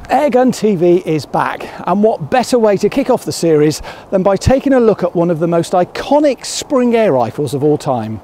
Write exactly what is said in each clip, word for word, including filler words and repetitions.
AirgunTV is back, and what better way to kick off the series than by taking a look at one of the most iconic spring air rifles of all time.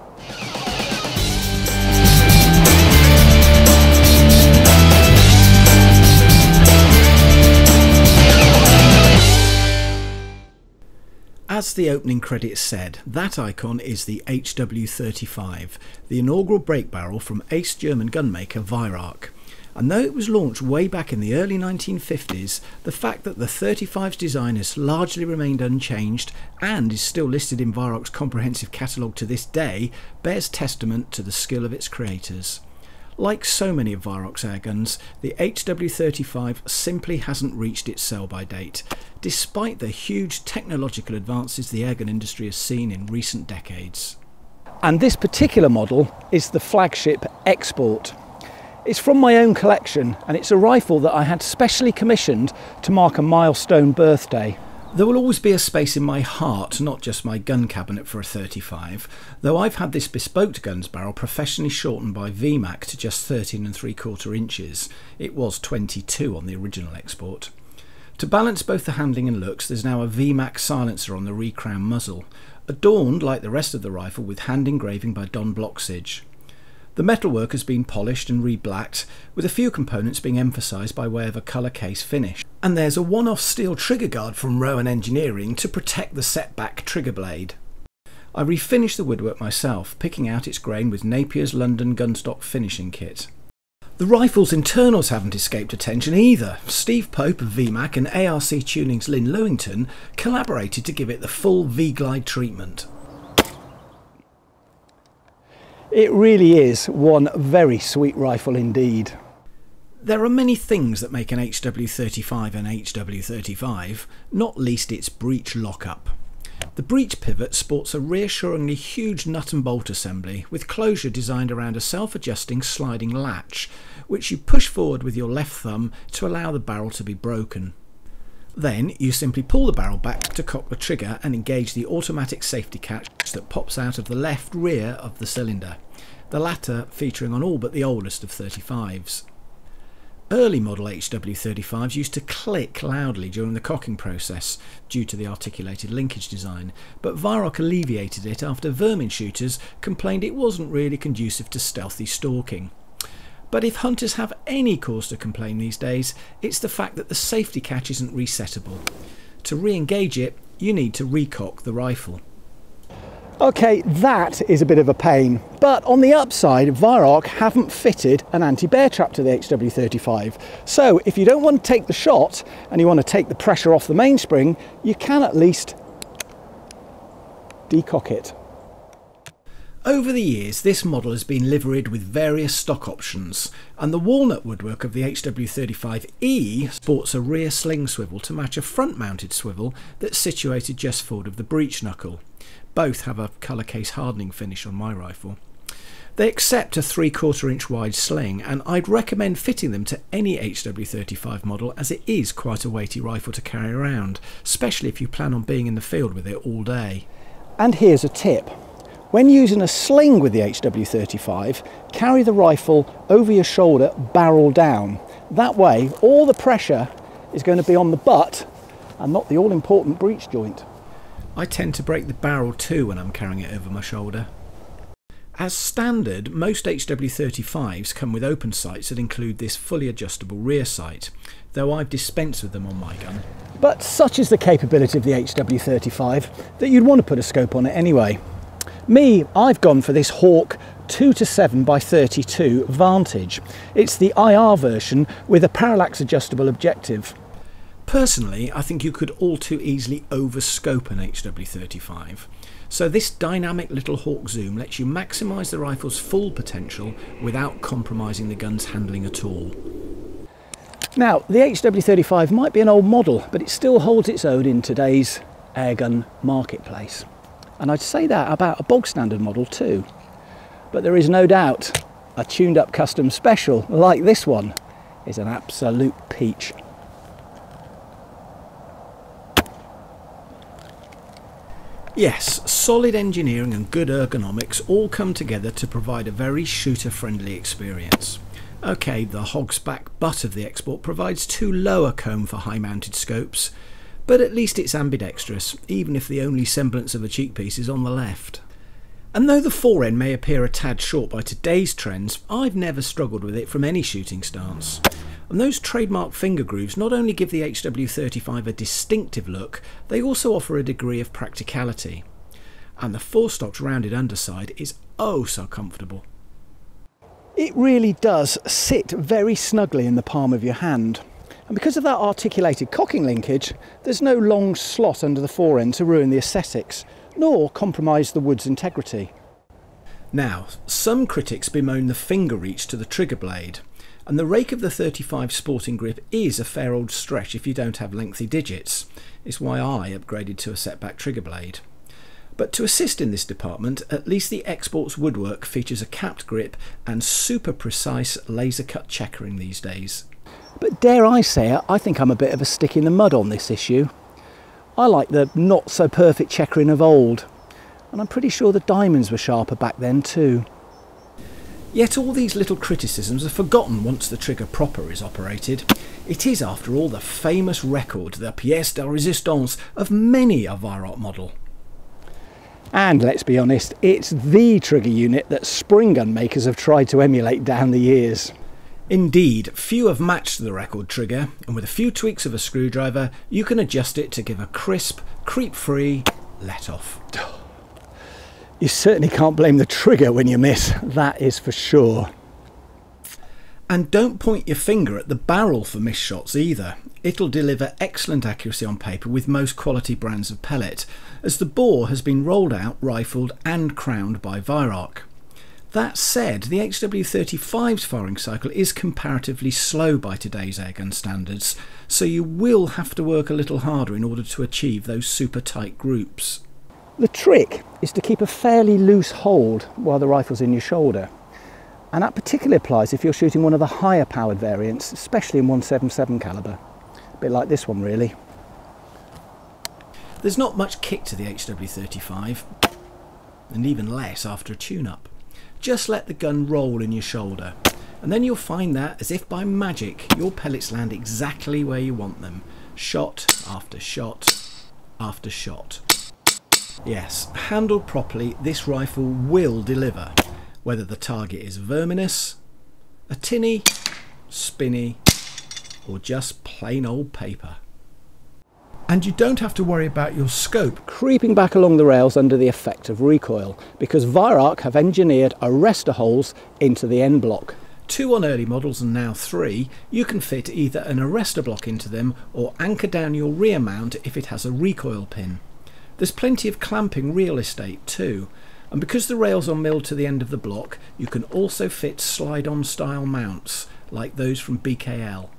As the opening credits said, that icon is the H W thirty-five, the inaugural break barrel from ace German gunmaker Weihrauch. And though it was launched way back in the early nineteen fifties, the fact that the thirty-five's design has largely remained unchanged and is still listed in Weihrauch's comprehensive catalogue to this day bears testament to the skill of its creators. Like so many of Weihrauch's airguns, the H W thirty-five simply hasn't reached its sell-by date, despite the huge technological advances the airgun industry has seen in recent decades. And this particular model is the flagship Export. It's from my own collection, and it's a rifle that I had specially commissioned to mark a milestone birthday. There will always be a space in my heart, not just my gun cabinet, for a thirty-five, though I've had this bespoked guns barrel professionally shortened by V-Mach to just thirteen and three quarter inches. It was twenty-two on the original Export. To balance both the handling and looks, there's now a V-Mach silencer on the recrown muzzle, adorned like the rest of the rifle with hand engraving by Blocksidge. The metalwork has been polished and re-blacked, with a few components being emphasised by way of a colour case finish. And there's a one-off steel trigger guard from Rowan Engineering to protect the setback trigger blade. I refinished the woodwork myself, picking out its grain with Napier's London Gunstock finishing kit. The rifle's internals haven't escaped attention either. Steve Pope of V-Mach and A R C Tuning's Lynn Lewington collaborated to give it the full V-Glide treatment. It really is one very sweet rifle indeed. There are many things that make an H W thirty-five an H W thirty-five, not least its breech lockup. The breech pivot sports a reassuringly huge nut and bolt assembly with closure designed around a self-adjusting sliding latch, which you push forward with your left thumb to allow the barrel to be broken. Then you simply pull the barrel back to cock the trigger and engage the automatic safety catch that pops out of the left rear of the cylinder, the latter featuring on all but the oldest of thirty-fives. Early model H W thirty-fives used to click loudly during the cocking process due to the articulated linkage design, but Weihrauch alleviated it after vermin shooters complained it wasn't really conducive to stealthy stalking. But if hunters have any cause to complain these days, it's the fact that the safety catch isn't resettable. To re-engage it, you need to recock the rifle. Okay, that is a bit of a pain, but on the upside, Weihrauch haven't fitted an anti-bear trap to the H W thirty-five. So if you don't want to take the shot and you want to take the pressure off the mainspring, you can at least decock it. Over the years, this model has been liveried with various stock options, and the walnut woodwork of the H W thirty-five E sports a rear sling swivel to match a front-mounted swivel that's situated just forward of the breech knuckle. Both have a colour case hardening finish on my rifle. They accept a three quarter inch wide sling, and I'd recommend fitting them to any H W thirty-five model, as it is quite a weighty rifle to carry around, especially if you plan on being in the field with it all day. And here's a tip. When using a sling with the H W thirty-five, carry the rifle over your shoulder, barrel down. That way, all the pressure is going to be on the butt and not the all-important breech joint. I tend to break the barrel too when I'm carrying it over my shoulder. As standard, most H W thirty-fives come with open sights that include this fully adjustable rear sight, though I've dispensed with them on my gun. But such is the capability of the H W thirty-five that you'd want to put a scope on it anyway. Me, I've gone for this Hawk two to seven by thirty-two Vantage. It's the I R version with a parallax adjustable objective. Personally, I think you could all too easily overscope an H W thirty-five. So this dynamic little Hawk zoom lets you maximise the rifle's full potential without compromising the gun's handling at all. Now, the H W thirty-five might be an old model, but it still holds its own in today's airgun marketplace. And I'd say that about a bog standard model too. But there is no doubt a tuned up custom special like this one is an absolute peach. Yes, solid engineering and good ergonomics all come together to provide a very shooter-friendly experience. Okay, the hog's back butt of the export provides two lower comb for high mounted scopes, but at least it's ambidextrous, even if the only semblance of a cheekpiece is on the left. And though the fore end may appear a tad short by today's trends, I've never struggled with it from any shooting stance. And those trademark finger grooves not only give the H W thirty-five a distinctive look, they also offer a degree of practicality. And the forestock's rounded underside is oh so comfortable. It really does sit very snugly in the palm of your hand. And because of that articulated cocking linkage, there's no long slot under the fore end to ruin the aesthetics, nor compromise the wood's integrity. Now, some critics bemoan the finger reach to the trigger blade, and the rake of the thirty-five sporting grip is a fair old stretch if you don't have lengthy digits. It's why I upgraded to a setback trigger blade. But to assist in this department, at least the Export's woodwork features a capped grip and super precise laser cut checkering these days. But dare I say it, I think I'm a bit of a stick in the mud on this issue. I like the not so perfect checkering of old, and I'm pretty sure the diamonds were sharper back then too. Yet all these little criticisms are forgotten once the trigger proper is operated. It is, after all, the famous record, the pièce de résistance of many a Weihrauch model. And let's be honest, it's the trigger unit that spring gun makers have tried to emulate down the years. Indeed, few have matched the record trigger, and with a few tweaks of a screwdriver, you can adjust it to give a crisp, creep-free let-off. You certainly can't blame the trigger when you miss, that is for sure. And don't point your finger at the barrel for missed shots either. It'll deliver excellent accuracy on paper with most quality brands of pellet, as the bore has been rolled out, rifled and crowned by Weihrauch. That said, the H W thirty-five's firing cycle is comparatively slow by today's airgun standards, so you will have to work a little harder in order to achieve those super tight groups. The trick is to keep a fairly loose hold while the rifle's in your shoulder. And that particularly applies if you're shooting one of the higher powered variants, especially in one seventy-seven caliber. A bit like this one really. There's not much kick to the H W thirty-five, and even less after a tune-up. Just let the gun roll in your shoulder, and then you'll find that, as if by magic, your pellets land exactly where you want them. Shot after shot after shot. Yes, handled properly, this rifle will deliver, whether the target is verminous, a tinny, spinny, or just plain old paper. And you don't have to worry about your scope creeping back along the rails under the effect of recoil, because Weihrauch have engineered arrestor holes into the end block. Two on early models and now three, you can fit either an arrestor block into them or anchor down your rear mount if it has a recoil pin. There's plenty of clamping real estate too, and because the rails are milled to the end of the block, you can also fit slide-on style mounts like those from B K L.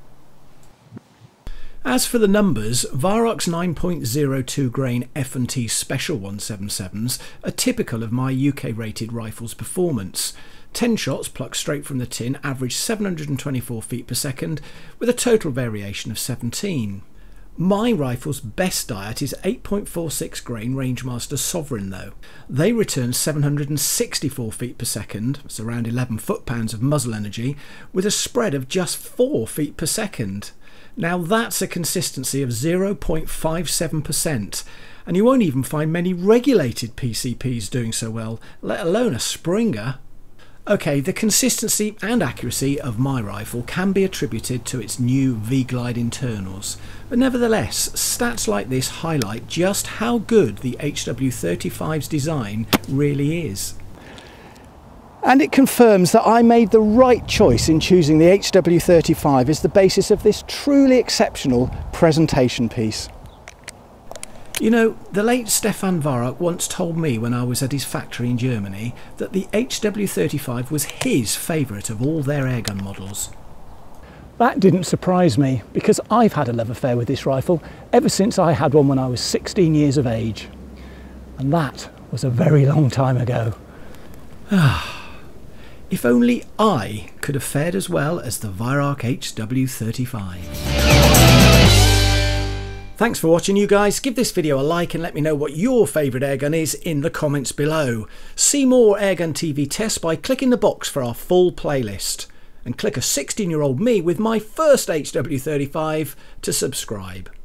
As for the numbers, Weihrauch's nine point oh two grain F and T Special one seventy-sevens are typical of my U K rated rifle's performance. ten shots plucked straight from the tin average seven hundred twenty-four feet per second with a total variation of seventeen. My rifle's best diet is eight point four six grain Rangemaster Sovereign though. They return seven hundred sixty-four feet per second, that's around eleven foot-pounds of muzzle energy, with a spread of just four feet per second. Now that's a consistency of zero point five seven percent, and you won't even find many regulated P C Ps doing so well, let alone a Springer. Okay, the consistency and accuracy of my rifle can be attributed to its new V-Glide internals, but nevertheless, stats like this highlight just how good the H W thirty-five's design really is. And it confirms that I made the right choice in choosing the H W thirty-five as the basis of this truly exceptional presentation piece. You know, the late Stefan Weihrauch once told me when I was at his factory in Germany that the H W thirty-five was his favourite of all their airgun models. That didn't surprise me, because I've had a love affair with this rifle ever since I had one when I was sixteen years of age. And that was a very long time ago. If only I could have fared as well as the Weihrauch H W thirty-five. Thanks for watching, you guys. Give this video a like and let me know what your favourite airgun is in the comments below. See more AirgunTV tests by clicking the box for our full playlist. and click a sixteen year old me with my first H W thirty-five to subscribe.